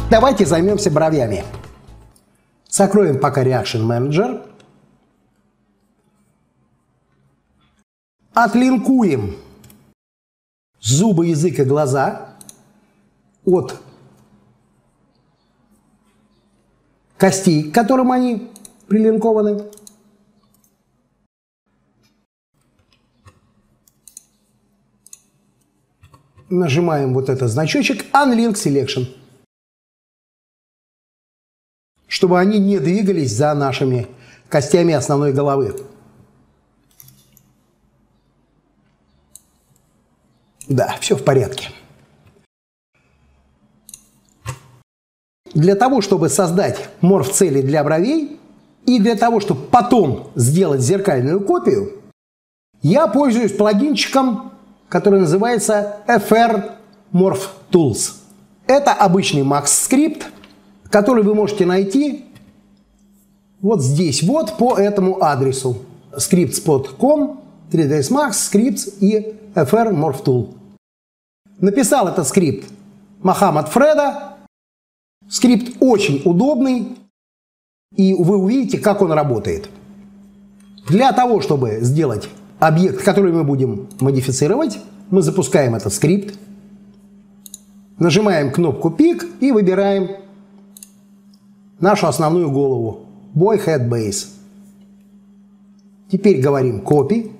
Давайте займемся бровями. Закроем пока Reaction Manager. Отлинкуем зубы, язык и глаза от костей, к которым они прилинкованы. Нажимаем вот этот значочек Unlink Selection, чтобы они не двигались за нашими костями основной головы. Да, все в порядке. Для того, чтобы создать морф-цели для бровей и для того, чтобы потом сделать зеркальную копию, я пользуюсь плагинчиком, который называется FR Morph Tools. Это обычный Max-скрипт, который вы можете найти вот здесь, вот по этому адресу. scripts.com, 3ds Max, Scripts и FR Morph Tool. Написал этот скрипт Мохаммад Фреда. Скрипт очень удобный, и вы увидите, как он работает. Для того, чтобы сделать объект, который мы будем модифицировать, мы запускаем этот скрипт, нажимаем кнопку Pick и выбираем нашу основную голову Boy Head Base. Теперь говорим Copy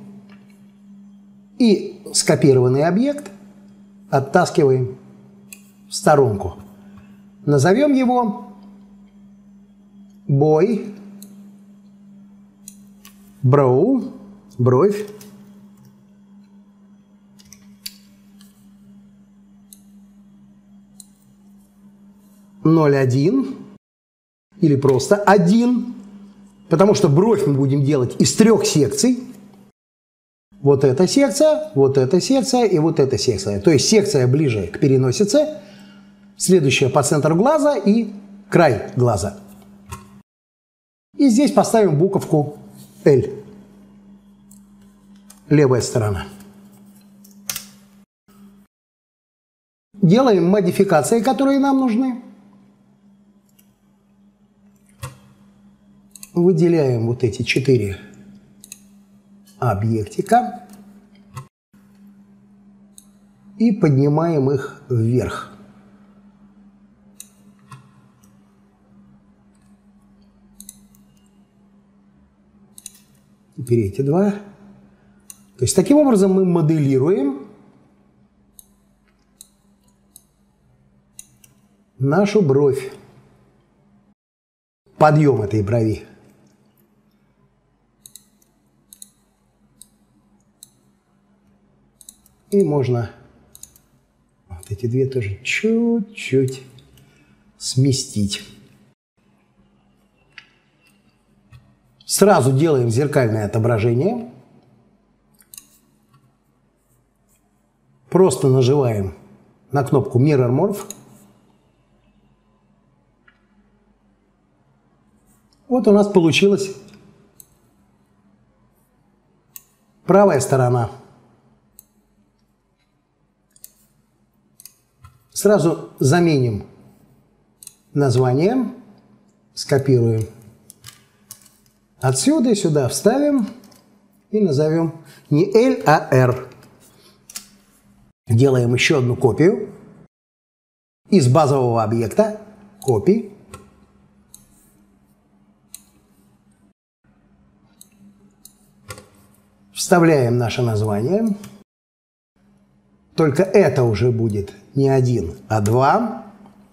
и скопированный объект оттаскиваем в сторонку. Назовем его Boy Brow, бровь. Ноль один или просто 1, потому что бровь мы будем делать из 3 секций. Вот эта секция, вот эта секция и вот эта секция. То есть секция ближе к переносице, следующая по центру глаза и край глаза. И здесь поставим буковку L. Левая сторона. Делаем модификации, которые нам нужны. Выделяем вот эти 4 объектика и поднимаем их вверх. Теперь эти 2. То есть таким образом мы моделируем нашу бровь. Подъем этой брови. И можно вот эти 2 тоже чуть-чуть сместить. Сразу делаем зеркальное отображение. Просто нажимаем на кнопку Mirror Morph. Вот у нас получилась правая сторона. Сразу заменим название, скопируем отсюда и сюда, вставим и назовем не L, а R. Делаем еще одну копию из базового объекта, копий. Вставляем наше название. Только это уже будет не 1, а 2.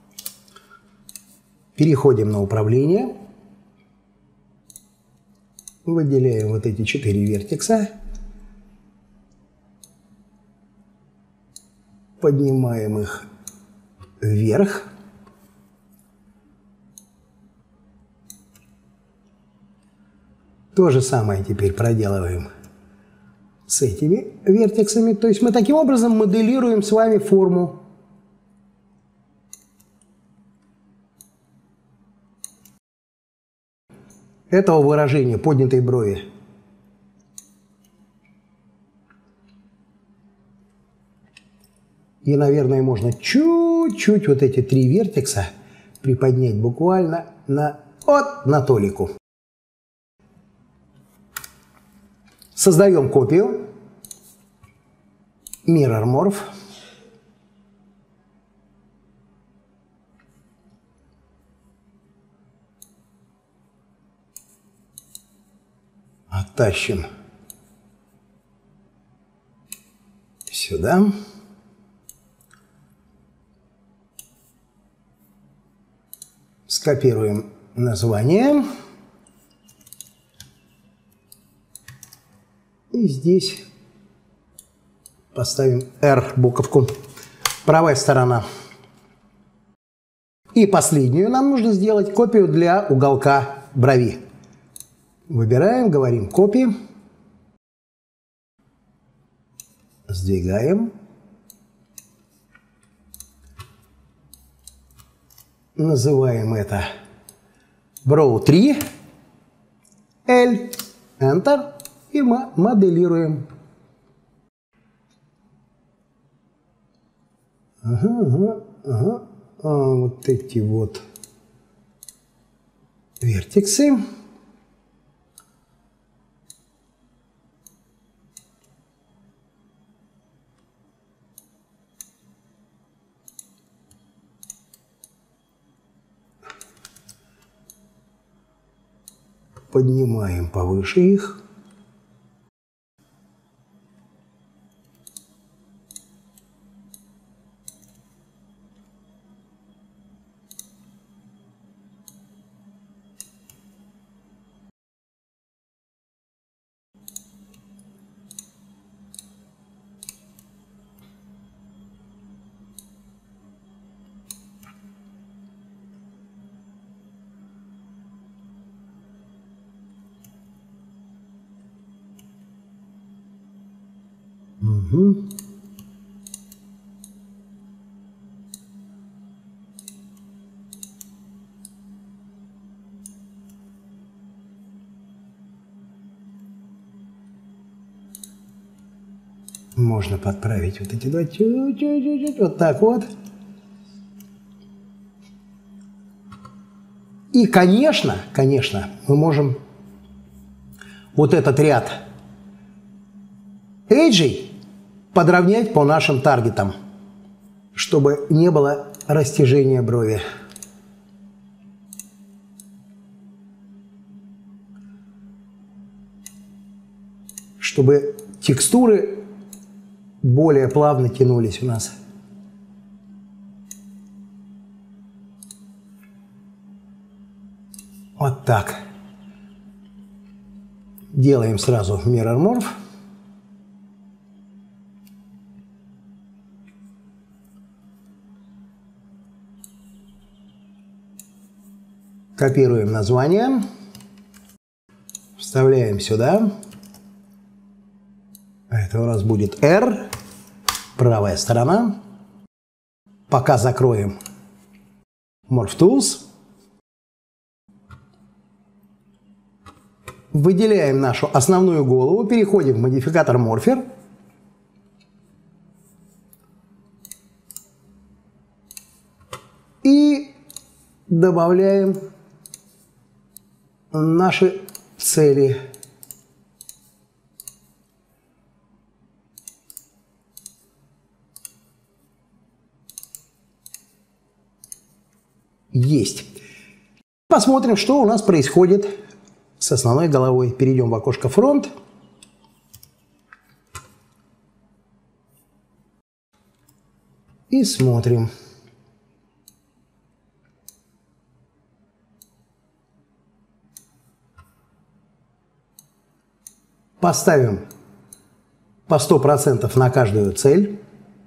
Переходим на управление. Выделяем вот эти 4 вертекса. Поднимаем их вверх. То же самое теперь проделываем с этими вертексами. То есть мы таким образом моделируем с вами форму этого выражения поднятой брови. И, наверное, можно чуть-чуть вот эти 3 вертекса приподнять буквально на толику. Создаем копию. Mirror Morph. Оттащим сюда. Скопируем название. И здесь поставим R буковку. Правая сторона. И последнюю нам нужно сделать копию для уголка брови. Выбираем, говорим копии. Сдвигаем. Называем это Brow 3. L. Enter. И мы моделируем. Ага. Вот эти вот вертексы. Поднимаем повыше их. Угу. Можно подправить вот эти два чуть-чуть, вот так вот. И, конечно, мы можем вот этот ряд эйджей подровнять по нашим таргетам, чтобы не было растяжения брови. Чтобы текстуры более плавно тянулись у нас. Вот так. Делаем сразу Mirror Morph. Копируем название. Вставляем сюда. Это у нас будет R. Правая сторона. Пока закроем Morph Tools. Выделяем нашу основную голову. Переходим в модификатор Morpher. И добавляем наши цели. Есть. Посмотрим, что у нас происходит с основной головой. Перейдем в окошко фронт. И смотрим. Поставим по 100% на каждую цель.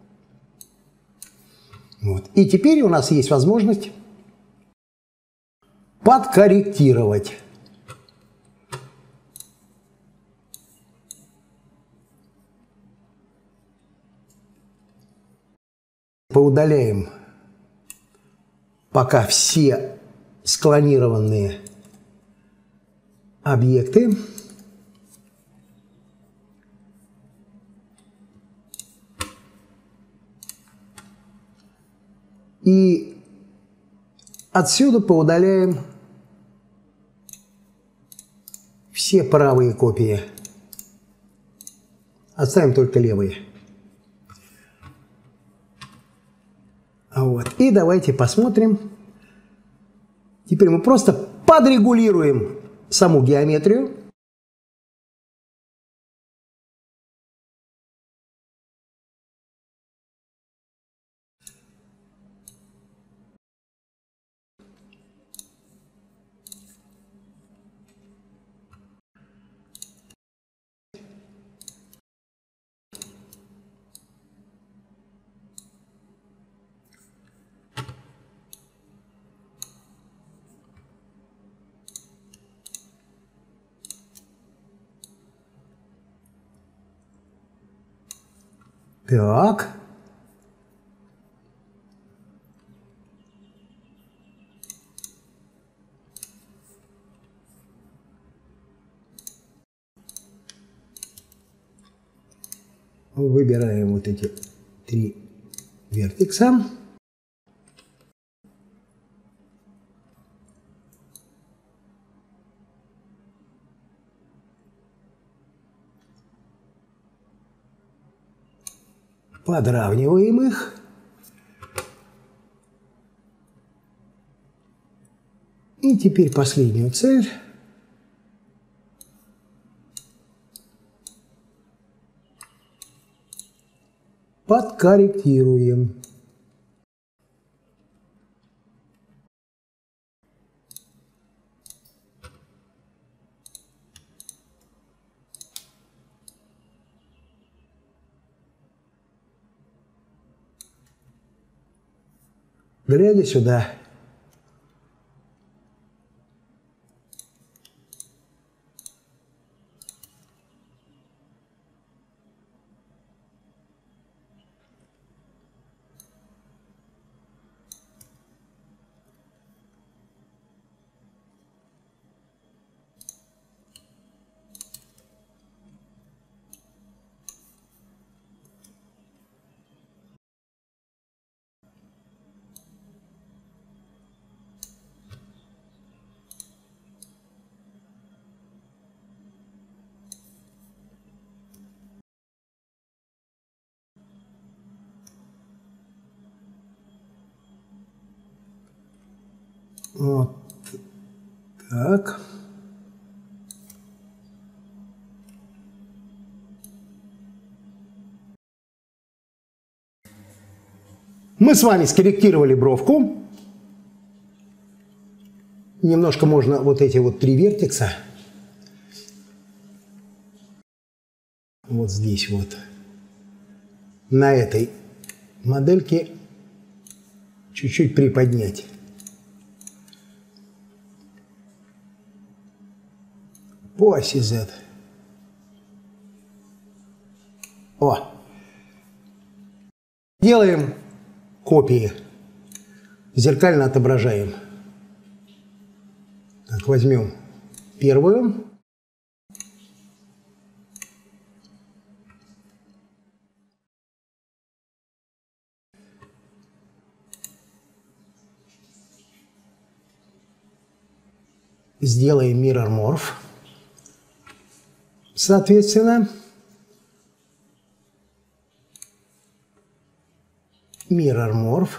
Вот. И теперь у нас есть возможность подкорректировать. Поудаляем пока все склонированные объекты. И Отсюда поудаляем все правые копии. Оставим только левые. Вот. И давайте посмотрим. Теперь мы просто подрегулируем саму геометрию. Так. Выбираем вот эти 3 вертекса. Подравниваем их. И теперь последнюю цель. Подкорректируем. Глядя сюда. Вот так. Мы с вами скорректировали бровку. Немножко можно вот эти вот 3 вертекса вот здесь вот на этой модельке чуть-чуть приподнять. По оси Z. О! Делаем копии. Зеркально отображаем. Так, возьмем первую. Сделаем Mirror Morph. Соответственно, Mirror Morph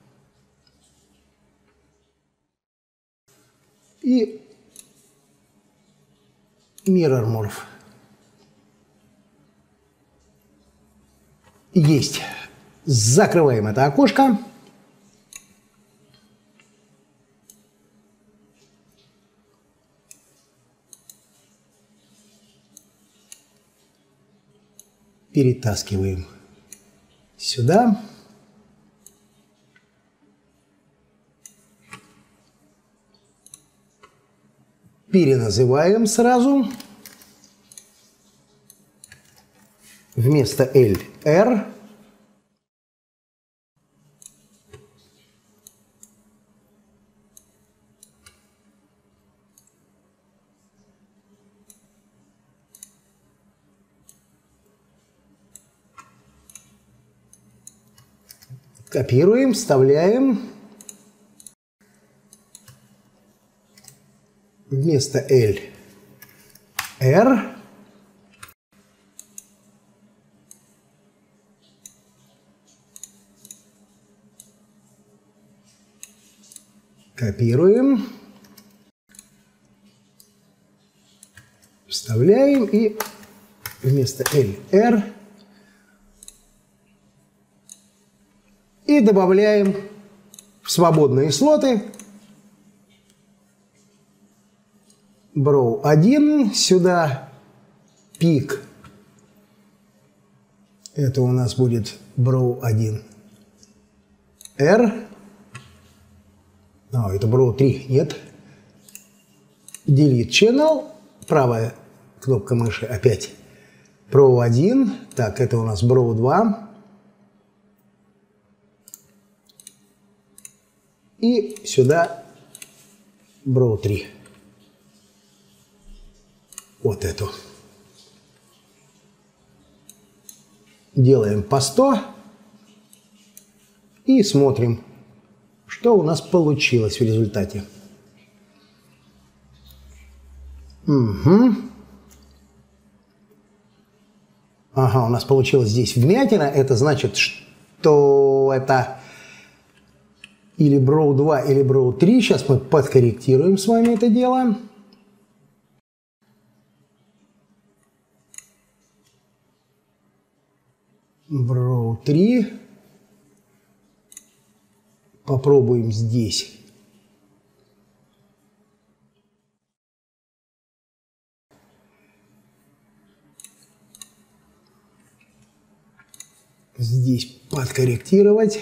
и Mirror Morph. Есть. Закрываем это окошко. Перетаскиваем сюда. Переназываем сразу. Вместо L – R. Копируем, вставляем. вместо L R. Копируем. Вставляем и вместо L R. И добавляем в свободные слоты Brow 1, сюда пик. Это у нас будет Brow 1 R. Это Brow 3, нет. Delete Channel, правая кнопка мыши опять. Brow 1, так, это у нас Brow 2. И сюда Brow 3. Вот эту. Делаем по 100 и смотрим, что у нас получилось в результате. Угу. Ага, у нас получилось здесь вмятина. Это значит, что это или Brow 2, или Brow 3. Сейчас мы подкорректируем с вами это дело. Brow 3. Попробуем здесь. Здесь подкорректировать.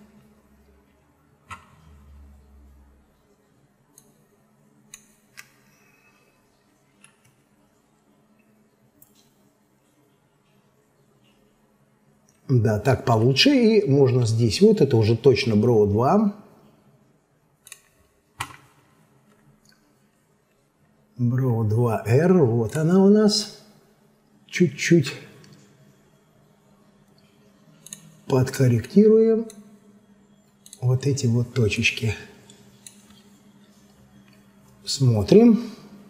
Да, так получше. И можно здесь, вот это уже точно Brow 2. Brow 2R, вот она у нас. Чуть-чуть подкорректируем вот эти вот точечки. Смотрим.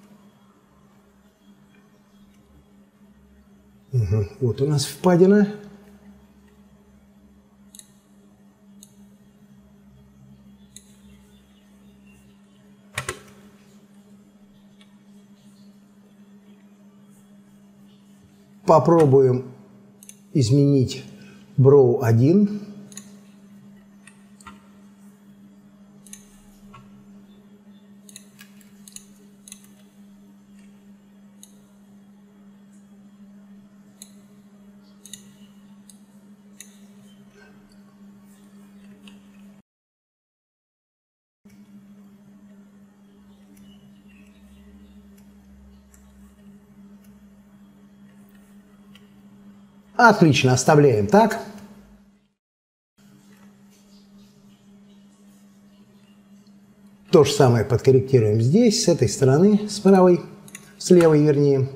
Угу. Вот у нас впадина. Попробуем изменить Brow 1. Отлично, оставляем так. То же самое подкорректируем здесь, с этой стороны, с правой, с левой вернее.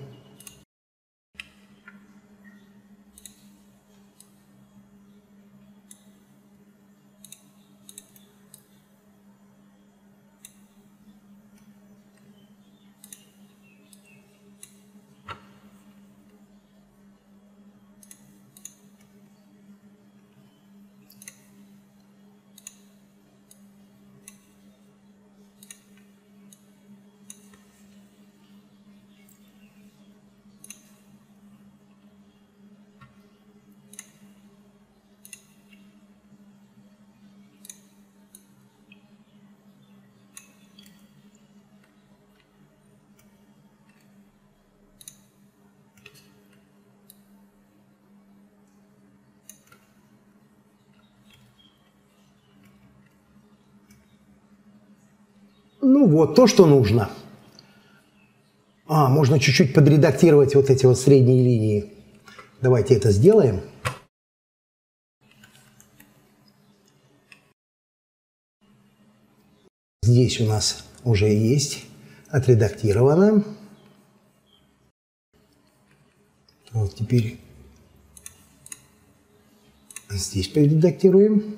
Ну вот, то, что нужно. Можно чуть-чуть подредактировать вот эти вот средние линии. Давайте это сделаем. Здесь у нас уже есть отредактировано. Вот теперь здесь подредактируем.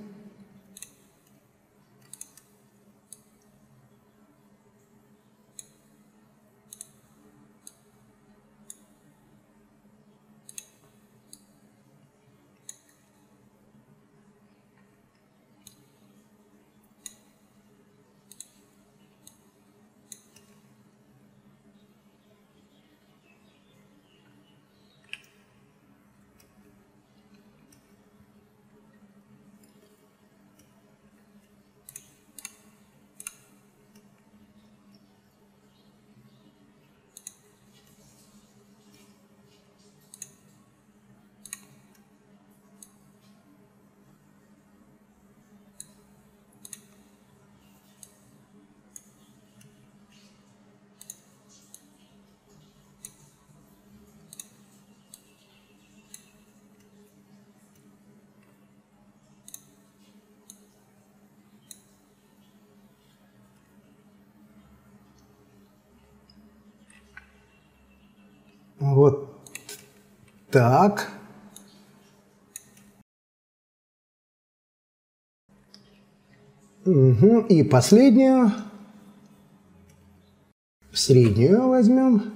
Вот так. Угу. И последнюю. Среднюю возьмем.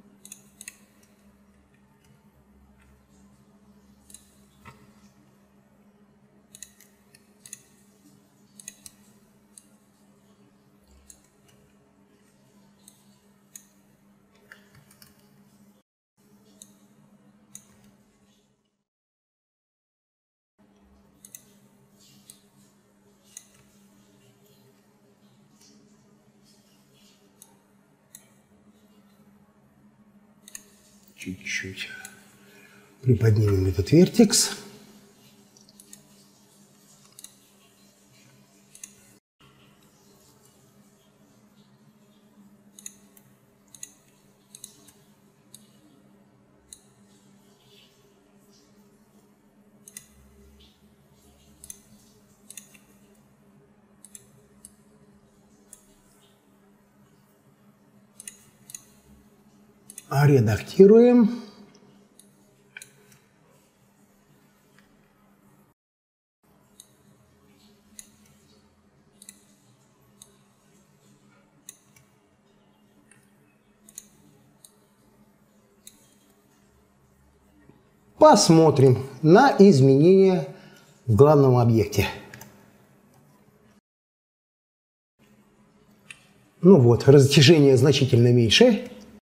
Чуть-чуть приподнимем этот вертекс. Редактируем. Посмотрим на изменения в главном объекте. Ну вот, растяжение значительно меньше.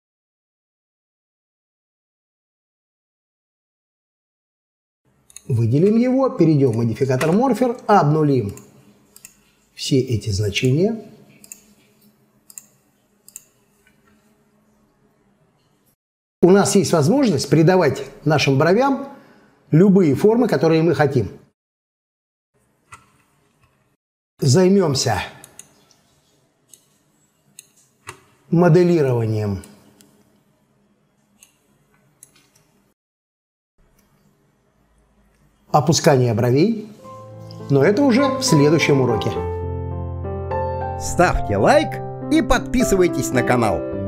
Выделим его, перейдем в модификатор Morpher, обнулим все эти значения. У нас есть возможность придавать нашим бровям любые формы, которые мы хотим. Займемся моделированием опускания бровей, но это уже в следующем уроке. Ставьте лайк и подписывайтесь на канал.